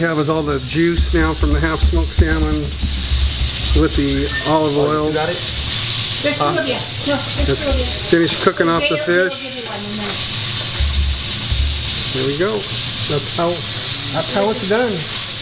have is all the juice now from the half-smoked salmon with the olive oil. You got it? Let's finish cooking off the fish. There we go. That's how it's done.